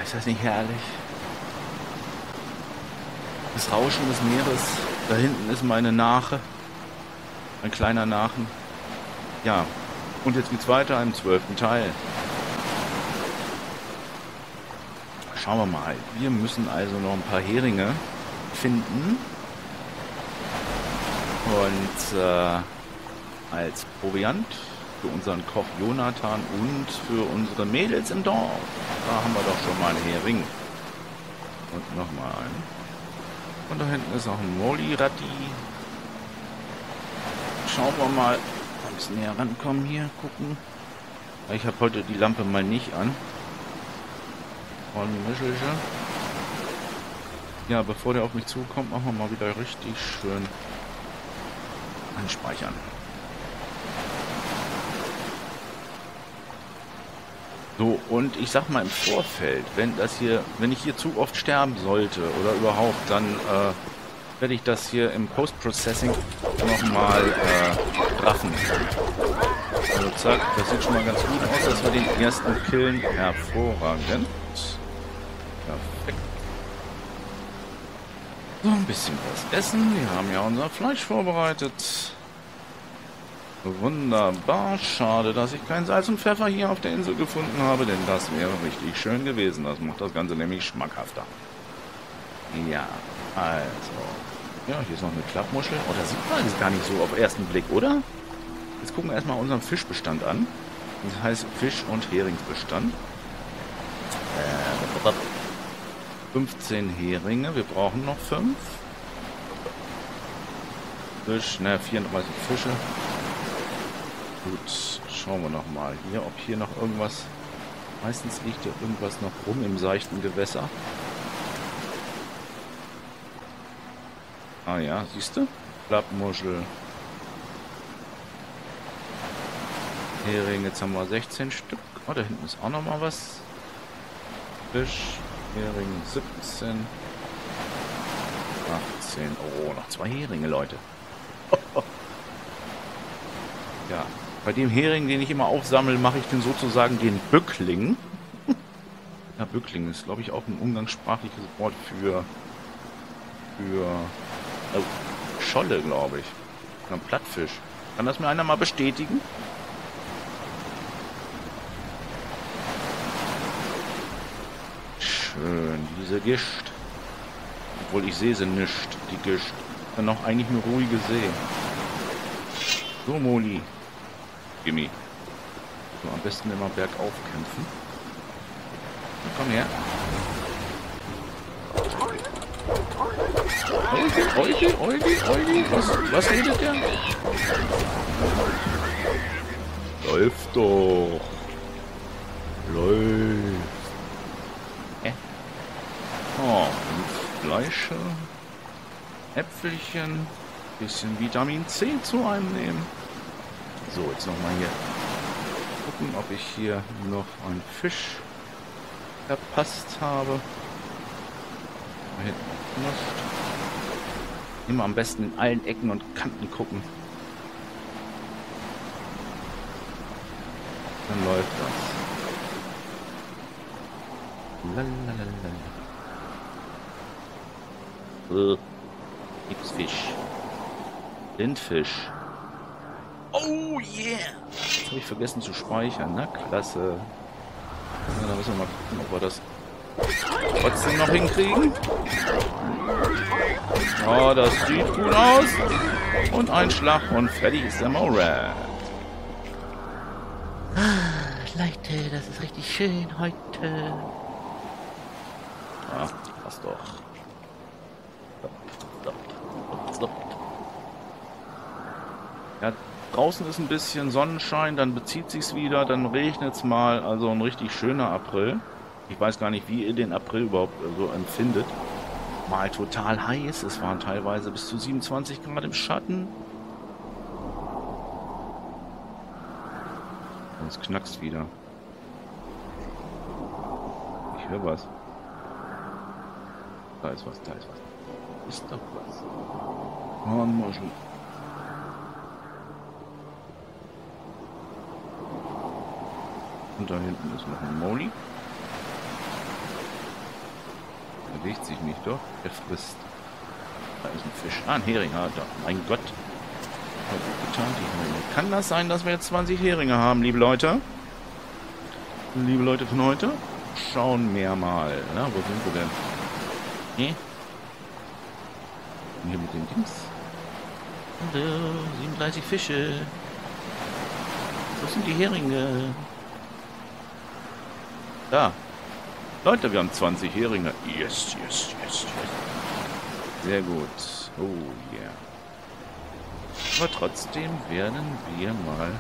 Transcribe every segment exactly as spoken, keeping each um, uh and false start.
ist das nicht herrlich? Das Rauschen des Meeres. Da hinten ist meine Nache. Ein kleiner Nachen. Ja. Und jetzt geht's weiter im zwölften Teil. Schauen wir mal. Wir müssen also noch ein paar Heringe finden. Und äh, als Proviant für unseren Koch Jonathan und für unsere Mädels im Dorf. Da haben wir doch schon mal einen Hering. Und nochmal einen. Und da hinten ist auch ein Molly-Ratti. Schauen wir mal. Ein bisschen näher rankommen hier. Gucken. Ich habe heute die Lampe mal nicht an. Und Mischelche. Ja, bevor der auf mich zukommt, machen wir mal wieder richtig schön anspeichern. So, und ich sag mal im Vorfeld, wenn das hier, wenn ich hier zu oft sterben sollte oder überhaupt, dann äh, werde ich das hier im Post-Processing nochmal äh, raffen. Also zack, das sieht schon mal ganz gut aus, dass wir den ersten killen. Hervorragend. Perfekt. So, ein bisschen was essen. Wir haben ja unser Fleisch vorbereitet. Wunderbar. Schade, dass ich kein Salz und Pfeffer hier auf der Insel gefunden habe, denn das wäre richtig schön gewesen. Das macht das Ganze nämlich schmackhafter. Ja, also. Ja, hier ist noch eine Klappmuschel. Oh, das sieht man jetzt gar nicht so auf den ersten Blick, oder? Jetzt gucken wir erstmal unseren Fischbestand an. Das heißt Fisch- und Heringsbestand. Äh, fünfzehn Heringe. Wir brauchen noch fünf. Fisch, ne, vierunddreißig Fische. Gut, schauen wir noch mal hier, ob hier noch irgendwas... Meistens liegt ja irgendwas noch rum im seichten Gewässer. Ah ja, siehst du? Klappmuschel. Hering, jetzt haben wir sechzehn Stück. Oh, da hinten ist auch noch mal was. Fisch, Hering siebzehn. achtzehn. Oh, noch zwei Heringe, Leute. Ja, bei dem Hering, den ich immer aufsammle, mache ich den sozusagen den Bückling. Ja, Bückling ist, glaube ich, auch ein umgangssprachliches Wort für... für... Oh, Scholle, glaube ich. Ein Plattfisch. Kann das mir einer mal bestätigen? Schön, diese Gischt. Obwohl ich sehe sie nicht, die Gischt. Dann noch eigentlich eine ruhige See. So, Moli. Gimme. So, am besten immer bergauf kämpfen. Na, komm her. Eugi, Eugi, Eugi, Eugi. Was, was redet der? Läuft doch. Läuft. Hä? Oh, und Fleische. Äpfelchen. Bisschen Vitamin C zu einem nehmen. So, jetzt nochmal hier gucken, ob ich hier noch einen Fisch verpasst habe. Da hinten nicht. Immer am besten in allen Ecken und Kanten gucken. Dann läuft das. Lalalala. Äh, gibt's Fisch. Rindfisch. Oh yeah! Jetzt habe ich vergessen zu speichern. Na, klasse. Ja, da müssen wir mal gucken, ob wir das trotzdem noch hinkriegen. Oh, das sieht gut aus. Und ein Schlag und fertig ist der Morad. Ah, Leute, das ist richtig schön heute. Ja, passt doch. Ja, draußen ist ein bisschen Sonnenschein, dann bezieht sich's wieder, dann regnet es mal. Also ein richtig schöner April. Ich weiß gar nicht, wie ihr den April überhaupt so empfindet. Mal total heiß, es waren teilweise bis zu siebenundzwanzig Grad im Schatten. Und es knackst wieder. Ich höre was. Da ist was, da ist was. Ist doch was. Hornmuschel. Und da hinten ist noch ein Moli. Bewegt sich nicht, doch. Er frisst. Da ist ein Fisch. Ah, ein Hering. Ah, da. Mein Gott. Gut getan, die Heringe. Kann das sein, dass wir jetzt zwanzig Heringe haben, liebe Leute? Liebe Leute von heute? Schauen wir mal. Na, wo sind wir denn? Hm? Hier mit den Dings. Hallo, siebenunddreißig Fische. Wo sind die Heringe? Da. Leute, wir haben zwanzig Heringe. Yes, yes, yes, yes. Sehr gut. Oh yeah. Aber trotzdem werden wir mal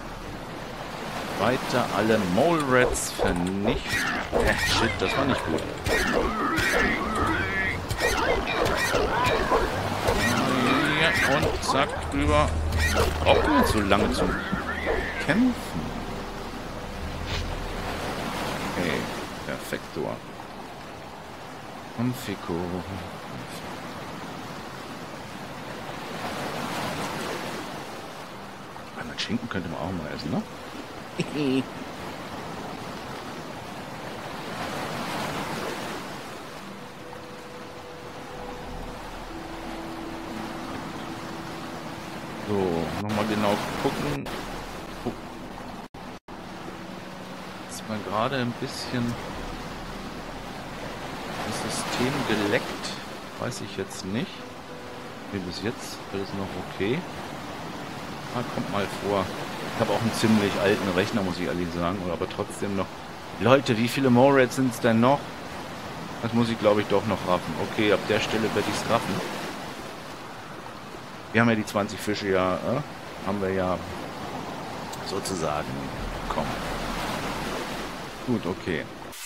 weiter alle Mole Rats vernichten. Äh, shit, das war nicht gut. Ja, und zack, drüber. Braucht man jetzt so lange zum Kämpfen? Okay, perfektor. Amphiko. Einmal Schinken könnte man auch mal essen, ne? So, nochmal genau gucken. Oh. Ist mal gerade ein bisschen das System geleckt. Weiß ich jetzt nicht. Nee, bis jetzt alles noch okay. Ah, kommt mal vor. Ich habe auch einen ziemlich alten Rechner, muss ich ehrlich sagen. Oder aber trotzdem noch. Leute, wie viele Morats sind es denn noch? Das muss ich, glaube ich, doch noch raffen. Okay, ab der Stelle werde ich es raffen. Wir haben ja die zwanzig Fische ja, äh, haben wir ja sozusagen bekommen. Gut, okay.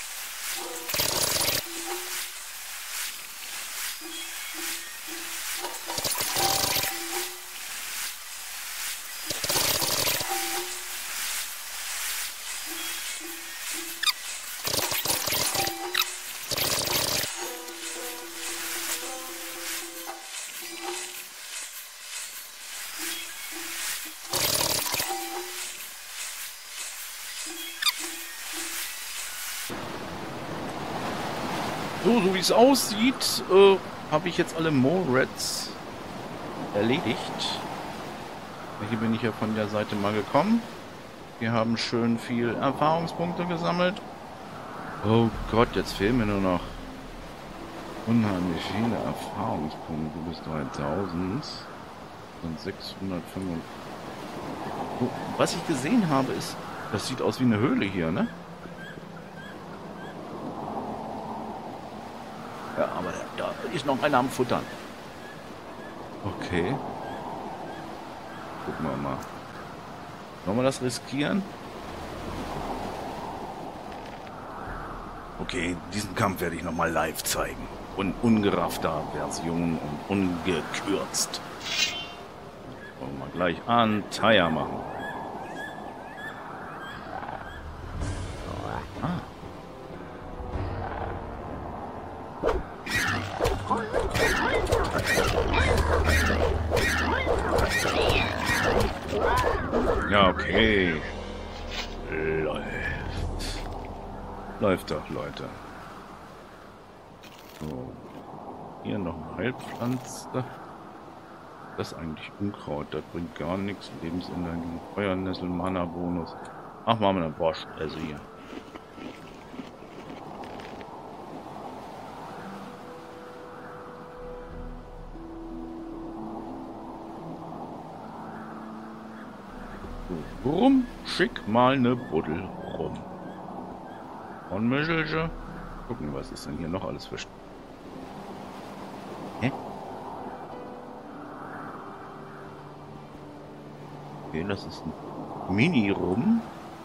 So, so wie es aussieht, äh, habe ich jetzt alle Morats erledigt. Hier bin ich ja von der Seite mal gekommen. Wir haben schön viel Erfahrungspunkte gesammelt. Oh Gott, jetzt fehlen mir nur noch unheimlich viele Erfahrungspunkte bis dreitausend und sechshundertfünfundfünfzig. Oh, was ich gesehen habe ist, das sieht aus wie eine Höhle hier, ne? Ja, aber da ist noch einer am Futtern. Okay. Gucken wir mal. Wollen wir das riskieren? Okay, diesen Kampf werde ich nochmal live zeigen. Und ungeraffter Version und ungekürzt. Wollen wir gleich an Tire machen. Ah. Ja, okay. Läuft. Läuft doch, Leute. So. Hier noch eine Heilpflanze. Das ist eigentlich Unkraut. Das bringt gar nichts. Lebensenergie. Feuernessel, Mana-Bonus. Ach, machen wir eine Bosch. Also hier. Rum, schick mal eine Buddel rum. Und Mischelche. Gucken, was ist denn hier noch alles für... Hä? Okay, das ist ein Mini-Rum.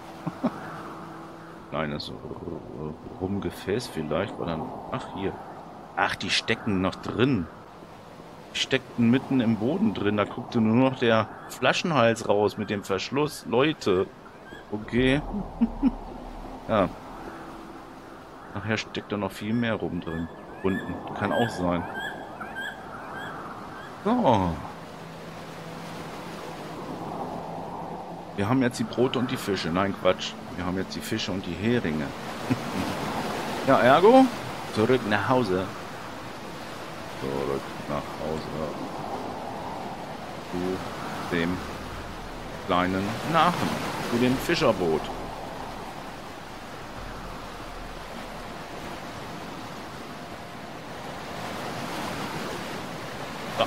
Nein, das ist ein Rumgefäß vielleicht. War dann... Ach, hier. Ach, die stecken noch drin. Die steckten mitten im Boden drin. Da guckte nur noch der Flaschenhals raus mit dem Verschluss. Leute. Okay. Ja. Nachher steckt da noch viel mehr rum drin. Unten. Kann auch sein. So. Wir haben jetzt die Brote und die Fische. Nein, Quatsch. Wir haben jetzt die Fische und die Heringe. Ja, ergo Zurück nach Hause. Zurück nach Hause. Zu dem kleinen Nachen. Zu dem Fischerboot. So.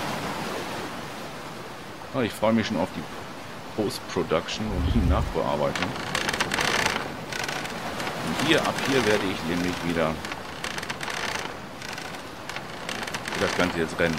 Oh, ich freue mich schon auf die Post-Production und die Nachbearbeitung. Und hier, ab hier werde ich nämlich wieder das Ganze jetzt rennen.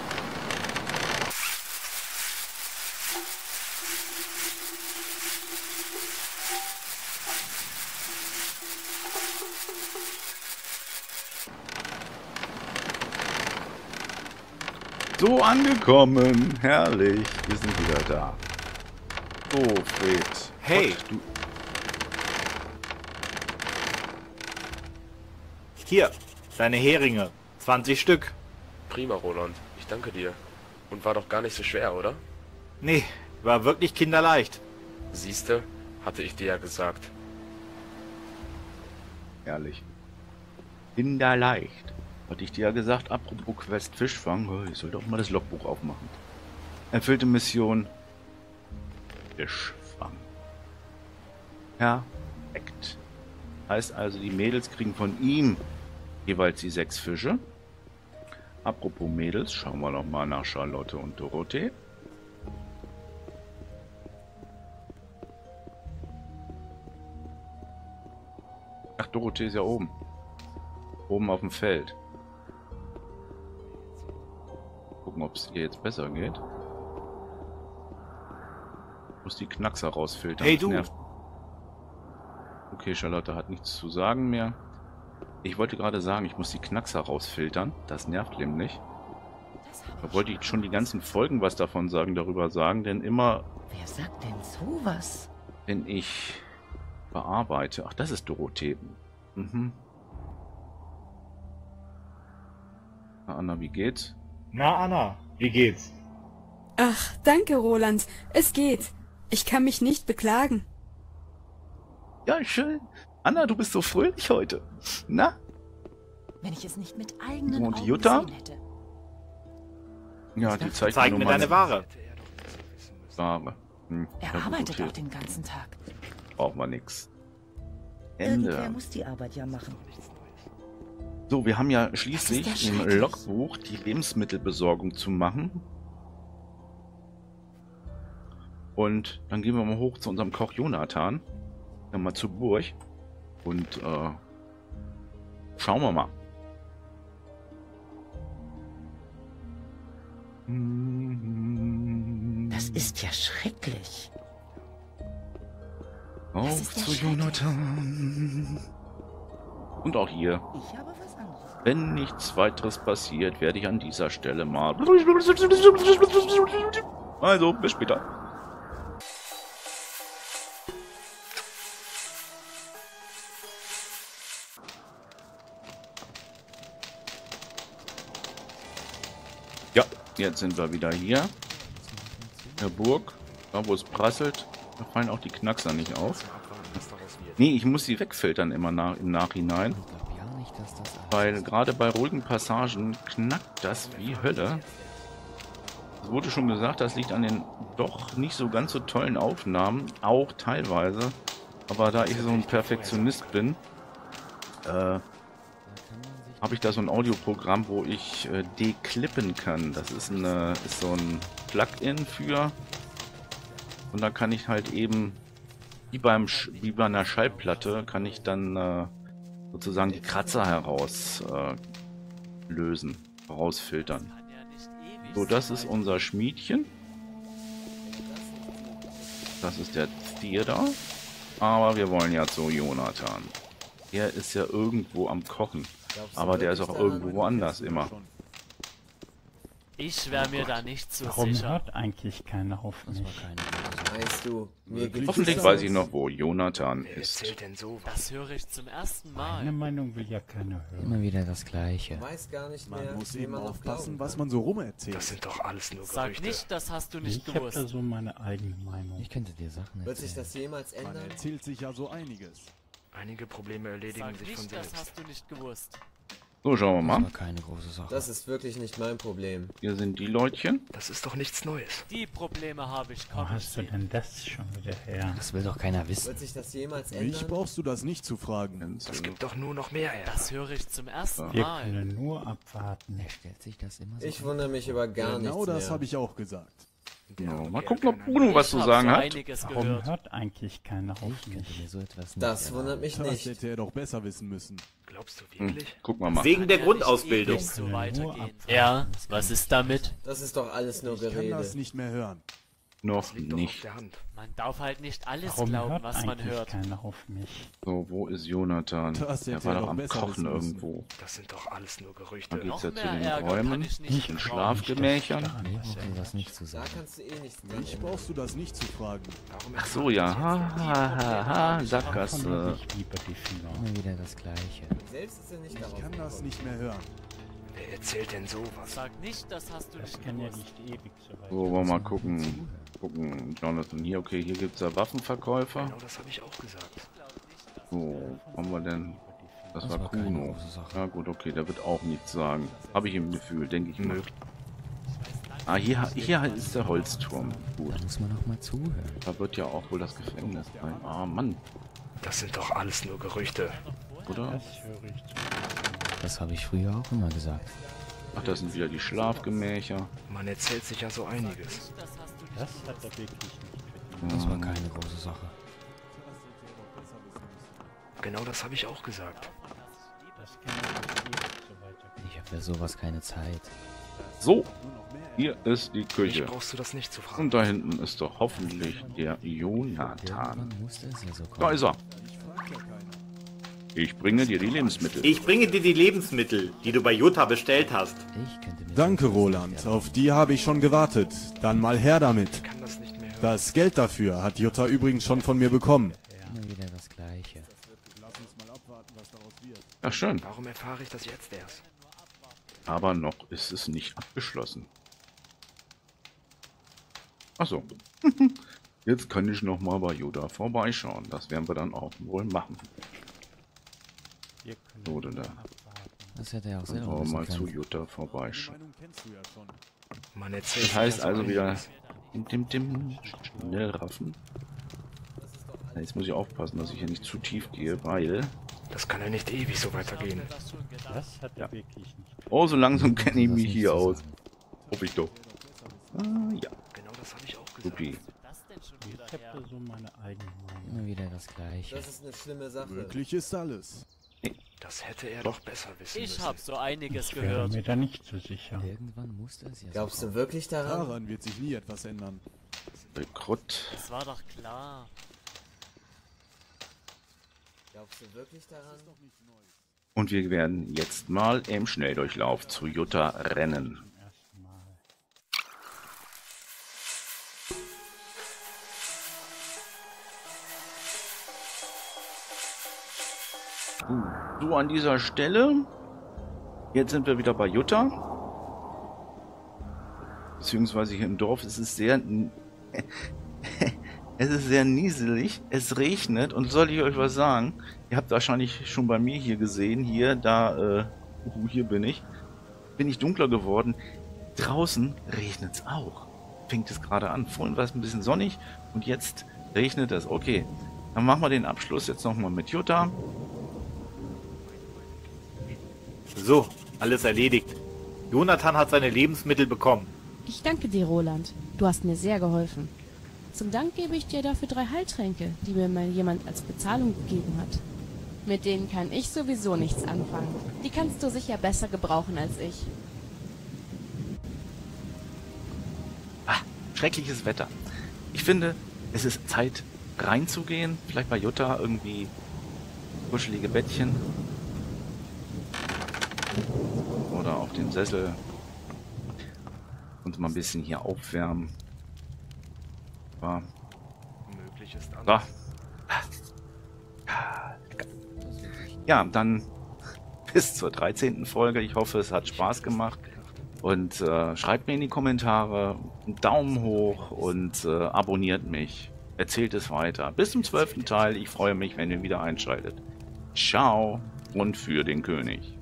So, angekommen. Herrlich. Wir sind wieder da. So, Fred. Hey. Gott, du. Hier, deine Heringe. zwanzig Stück. Prima, Roland. Ich danke dir. Und war doch gar nicht so schwer, oder? Nee, war wirklich kinderleicht. Siehste, hatte ich dir ja gesagt. Herrlich. Kinderleicht. Hatte ich dir ja gesagt, apropos Quest Fischfang, oh, ich sollte auch mal das Logbuch aufmachen. Erfüllte Mission Fischfang. Perfekt. Heißt also, die Mädels kriegen von ihm jeweils die sechs Fische. Apropos Mädels, schauen wir noch mal nach Charlotte und Dorothee. Ach, Dorothee ist ja oben. Oben auf dem Feld. Gucken, ob es ihr jetzt besser geht. Muss die Knackser rausfiltern. Hey Das du! nervt. Okay, Charlotte hat nichts zu sagen mehr. Ich wollte gerade sagen, ich muss die Knackser rausfiltern. Das nervt nämlich. Da wollte ich schon die ganzen Folgen was davon sagen, darüber sagen, denn immer, Wer sagt denn sowas? wenn ich bearbeite... Ach, das ist Dorothee. Mhm. Na, Anna, wie geht's? Na, Anna, wie geht's? Ach, danke, Roland. Es geht. Ich kann mich nicht beklagen. Ja, schön. Anna, du bist so fröhlich heute. Na? Wenn ich es nicht mit eigenen Und Augen Jutta? gesehen hätte. Ja, die zeigt Zeig nur mir mal deine Ware. Ware. Hm, Er ja, gut, arbeitet okay. auch den ganzen Tag. Braucht man nix. Irgendwer Ende. muss die Arbeit ja machen. So, wir haben ja Das ist schließlich ja im schrecklich. Logbuch die Lebensmittelbesorgung zu machen. Und dann gehen wir mal hoch zu unserem Koch Jonathan. Dann mal zur Burg. Und äh, schauen wir mal. Das ist ja schrecklich. Auf ist ja zu schrecklich. Jonathan. Und auch hier. Ich habe was anderes. Wenn nichts weiteres passiert, werde ich an dieser Stelle mal... Also, bis später. Ja, jetzt sind wir wieder hier. In der Burg. Da, wo es prasselt. Da fallen auch die Knackser nicht auf. Nee, ich muss sie wegfiltern immer nach, im Nachhinein. Ich glaube ja nicht, dass das alles Weil gerade bei ruhigen Passagen knackt das wie Hölle. Es wurde schon gesagt, das liegt an den doch nicht so ganz so tollen Aufnahmen. Auch teilweise. Aber da ich so ein Perfektionist bin, äh, habe ich da so ein Audioprogramm, wo ich äh, deklippen kann. Das ist, eine, ist so ein Plugin für. Und da kann ich halt eben, wie, beim Sch wie bei einer Schallplatte, kann ich dann äh, sozusagen die Kratzer heraus äh, lösen, herausfiltern. So, das ist unser Schmiedchen. Das ist der Theater. Aber wir wollen ja zu Jonathan. Der ist ja irgendwo am Kochen. Aber der ist auch irgendwo woanders immer. Ich wäre mir da nicht so Warum sicher. hört eigentlich keiner auf Das mich? war keine Weißt du, mir geht's Hoffentlich das weiß ich aus. noch, wo Jonathan Wer ist. erzählt denn sowas? Das höre ich zum ersten Meine Mal. Meinung will ja keiner hören. Immer wieder das Gleiche. Weiß gar nicht Man mehr, muss wie eben man noch aufpassen, glauben was kann. man so rumerzählt. Das sind doch alles nur Sag Gerüchte. nicht, das hast du nicht Ich habe da gewusst. so meine eigene Meinung. Ich könnte dir Sachen Wird sich erzählen. das jemals Man ändern? erzählt sich ja so einiges. Einige Probleme erledigen Sag sich von nicht, das selbst. hast du nicht gewusst. So, schauen wir mal. war keine große Sache. Das ist wirklich nicht mein Problem. Hier sind die Leutchen. Das ist doch nichts Neues. Die Probleme habe ich, Wo komm ich hast du sehen. denn das schon wieder her? Das will doch keiner wissen. Wird sich das jemals Mich ändern? brauchst du das nicht zu fragen. Das gibt doch nur noch mehr Ärger. Das höre ich zum ersten Wir Mal. können nur abwarten. Er stellt sich das immer so Ich an. wundere mich über gar Genau nichts das mehr. habe ich auch gesagt. Genau. Mal gucken, ob Bruno was Ich zu hab sagen so hat. einiges Warum gehört. hört eigentlich keiner auf Ich könnte mir mich? so etwas nicht Das erlauben. wundert mich Das nicht. hätte er doch besser wissen müssen. Glaubst du Hm, wirklich? gucken wir mal. Wegen der Kann ja nicht Grundausbildung. ewig so Nur weitergehen. abwarten. Ja, was ist damit? Das ist doch alles nur Ich kann Gerede. das nicht mehr hören. Noch Das liegt doch auf nicht. der Hand. Man darf halt nicht alles Warum glauben, hört was man eigentlich hört. keiner auf mich? So, wo ist Jonathan? Das Der hätte war er doch doch am besser Kochen wissen müssen. irgendwo. Das sind doch alles nur Da Gerüchte. geht's Noch ja zu mehr den Ärger kann Räumen. ich nicht Ich Den gebrauchen. Schlafgemächern. Nee, braucht mir was nicht zu Da sagen. kannst du eh nichts dran Mich ändern. brauchst du das nicht zu fragen. Warum Ach so, ja. Ha, ha, ha, ha. Davon Sackgasse. habe ich lieber die Finger. Immer wieder das Gleiche. Selbst ist er nicht Ich darauf kann das gekommen. nicht mehr hören. Wer erzählt denn sowas? Sag nicht, das hast du Das nicht kann ja gewusst. nicht ewig so weit. So, wollen wir mal gucken. Gucken, Jonathan. Hier, okay, hier gibt's ja Waffenverkäufer. Genau das habe ich auch gesagt. So, haben wir denn? Das Das war war keine Kuno. große Sache. Ja gut, okay, der wird auch nichts sagen. Habe ich im Gefühl, denke ich mal. Möglich. Ah, hier, hier ist der Holzturm. Gut. Da muss man auch mal zuhören. Da wird ja auch wohl das Gefängnis sein. Ah, Mann. Das sind doch alles nur Gerüchte. Oder? Das höre ich zum ersten Mal. Das habe ich früher auch immer gesagt. Ach, das sind wieder die Schlafgemächer. Man erzählt sich ja so einiges. Das hast du nicht Das hat er wirklich nicht verdient. Das war keine große Sache. Genau das habe ich auch gesagt. Das kann ja nicht ewig so weitergehen. Ich habe für sowas keine Zeit. So, hier ist die Mich Küche. brauchst du das nicht zu fragen. Und da hinten ist doch hoffentlich der Jonathan. Irgendwann musste es ja so kommen. Da ist er. Ich bringe dir die Lebensmittel. Ich bringe dir die Lebensmittel, die du bei Jutta bestellt hast. Ich könnte mir Danke, so etwas Roland. nicht Auf die habe ich schon gewartet. Dann mal her damit. Ich kann das nicht mehr hören. Das Geld dafür hat Jutta übrigens schon von mir bekommen. erlauben. Immer wieder das Gleiche. Ja, schön. Warum erfahre ich das jetzt erst? Aber noch ist es nicht abgeschlossen. Achso. Jetzt kann ich noch mal bei Yoda vorbeischauen. Das werden wir dann auch wohl machen. Wir können So, dann nur da. abwarten. Das hätte er auch Dann selber wollen wir wissen mal zu können. Yoda vorbeischauen. Meinung kennst du ja schon. Man erzählt Das heißt sich ja also so wieder einiges. dim, dim, dim, schnell raffen. Jetzt muss ich aufpassen, dass ich hier nicht zu tief gehe, weil... Das kann ja nicht ewig so weitergehen. das schon gedacht. Das hat er Ja. wirklich nicht. Oh, so langsam kenne ich Das mich nicht hier zu aus. sagen. Hoffe ich doch. Ah, ja, Genau das habe ich auch gesagt. supi. Das denn schon wieder Ich habe her? da so meine eigene Meinung. Immer wieder das Gleiche. Das ist eine schlimme Sache. Möglich ist alles. Das hätte er doch besser wissen Ich müssen. hab so einiges Ich wäre gehört. mir da nicht so sicher. Irgendwann musste es ja so Glaubst du kommen. wirklich daran? Daran wird sich nie etwas ändern. Rekrut. Das war doch klar. Glaubst du wirklich daran? Und wir werden jetzt mal im Schnelldurchlauf zu Jutta rennen. Zum ersten Mal. So, an dieser Stelle. Jetzt sind wir wieder bei Jutta. Beziehungsweise hier im Dorf ist es sehr... Es ist sehr nieselig, es regnet und soll ich euch was sagen? Ihr habt wahrscheinlich schon bei mir hier gesehen, hier, da, äh, uh, hier bin ich. Bin ich dunkler geworden. Draußen regnet es auch. Fängt es gerade an. Vorhin war es ein bisschen sonnig und jetzt regnet es. Okay, dann machen wir den Abschluss jetzt nochmal mit Jutta. So, alles erledigt. Jonathan hat seine Lebensmittel bekommen. Ich danke dir, Roland. Du hast mir sehr geholfen. Zum Dank gebe ich dir dafür drei Heiltränke, die mir mal jemand als Bezahlung gegeben hat. Mit denen kann ich sowieso nichts anfangen. Die kannst du sicher besser gebrauchen als ich. Ah, schreckliches Wetter. Ich finde, es ist Zeit reinzugehen. Vielleicht bei Jutta irgendwie kuschelige Bettchen. Oder auf den Sessel. Uns mal ein bisschen hier aufwärmen. Ja. Möglich ist So. anders. Ja, dann bis zur dreizehnten Folge. Ich hoffe, es hat Spaß gemacht. Und äh, schreibt mir in die Kommentare einen Daumen hoch und äh, abonniert mich. Erzählt es weiter. Bis zum zwölften Teil. Ich freue mich, wenn ihr wieder einschaltet. Ciao und für den König.